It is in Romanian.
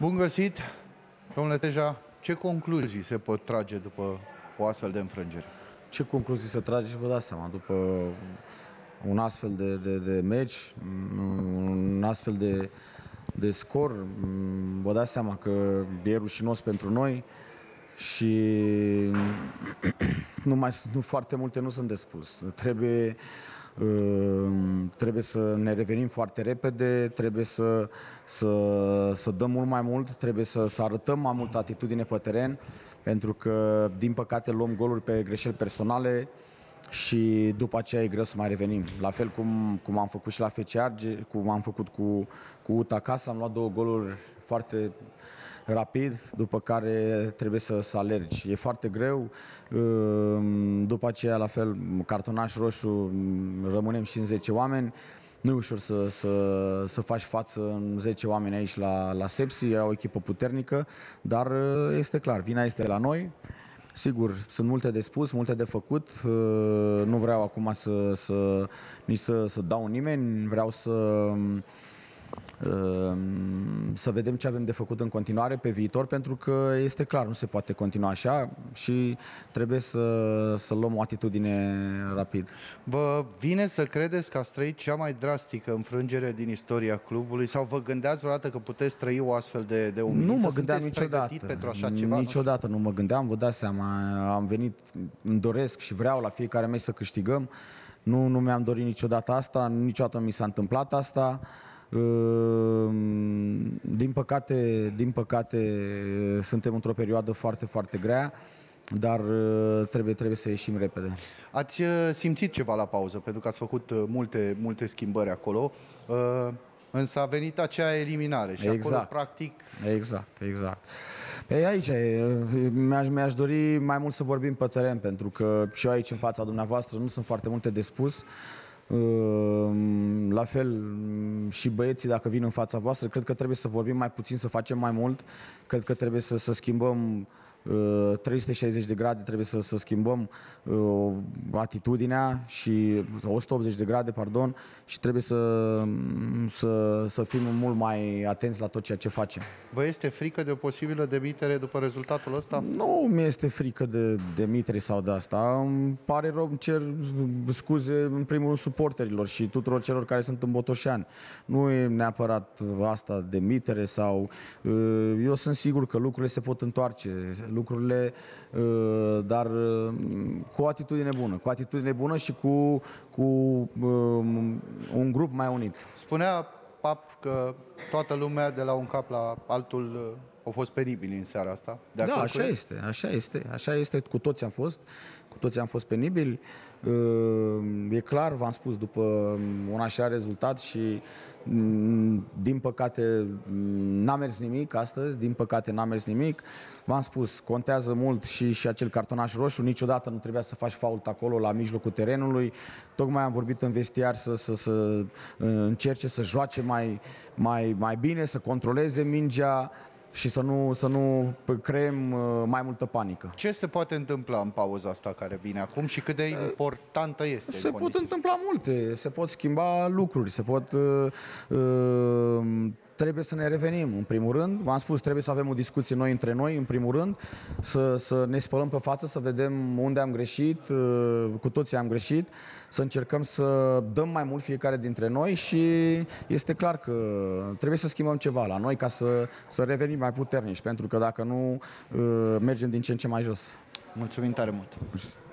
Bun găsit, domnule Teja. Ce concluzii se pot trage după o astfel de înfrângere? Ce concluzii să trage, vă dați seama, după un astfel de meci, un astfel de scor, vă dați seama că e rușinos pentru noi și nu foarte multe nu sunt de spus. Trebuie să ne revenim foarte repede, trebuie să dăm mult mai mult, trebuie să arătăm mai multă atitudine pe teren, pentru că, din păcate, luăm goluri pe greșeli personale și după aceea e greu să mai revenim. La fel cum am făcut și la FC Argeș, cum am făcut cu UTA acasă, am luat 2 goluri foarte rapid, după care trebuie să alergi. E foarte greu. După aceea, la fel, cartonaș roșu, rămânem și în 10 oameni. Nu e ușor să faci față în 10 oameni aici la Sepsi, e o echipă puternică, dar este clar, vina este la noi. Sigur, sunt multe de spus, multe de făcut. Nu vreau acum nici să dau nimeni, vreau să vedem ce avem de făcut în continuare pe viitor, pentru că este clar, nu se poate continua așa și trebuie să luăm o atitudine rapid. Vă vine să credeți că ați trăit cea mai drastică înfrângere din istoria clubului sau vă gândeați vreodată că puteți trăi o astfel de umilință? Nu mă gândeam niciodată. Pentru așa ceva? Niciodată nu mă gândeam, vă dați seama, am venit, îmi doresc și vreau la fiecare meci să câștigăm. Nu mi-am dorit niciodată asta, niciodată mi s-a întâmplat asta. Din păcate, suntem într-o perioadă foarte, foarte grea, dar trebuie să ieșim repede. Ați simțit ceva la pauză, pentru că ați făcut multe schimbări acolo, însă a venit acea eliminare și acolo, practic... Exact. Pe aici mi-aș dori mai mult să vorbim pe teren, pentru că și eu aici în fața dumneavoastră nu sunt foarte multe de spus. La fel și băieții, dacă vin în fața voastră, cred că trebuie să vorbim mai puțin, să facem mai mult. Cred că trebuie să schimbăm 360 de grade, trebuie să schimbăm atitudinea și 180 de grade, pardon, și trebuie să fim mult mai atenți la tot ceea ce facem. Vă este frică de o posibilă demitere după rezultatul ăsta? Nu mi este frică de demitere sau de asta. Îmi pare rău, îmi cer scuze în primul rând suporterilor și tuturor celor care sunt în Botoșani. Nu e neapărat asta, demitere sau... Eu sunt sigur că lucrurile se pot întoarce, dar cu o atitudine bună și cu un grup mai unit. Spunea Pap că toată lumea de la un cap la altul au fost penibili în seara asta. Da, așa este, cu toți am fost penibili. E clar, v-am spus, după un așa rezultat și din păcate n-a mers nimic astăzi, v-am spus, contează mult și acel cartonaș roșu, niciodată nu trebuia să faci fault acolo la mijlocul terenului. Tocmai am vorbit în vestiar să încerce să joace mai bine, să controleze mingea și să nu creăm mai multă panică. Ce se poate întâmpla în pauza asta care vine acum și cât de importantă este? Se pot întâmpla multe, se pot schimba lucruri, trebuie să ne revenim, în primul rând. V-am spus, trebuie să avem o discuție noi între noi, în primul rând, să ne spălăm pe față, să vedem unde am greșit, cu toții am greșit, să încercăm să dăm mai mult fiecare dintre noi și este clar că trebuie să schimbăm ceva la noi ca să revenim mai puternici, pentru că dacă nu, mergem din ce în ce mai jos. Mulțumim tare mult!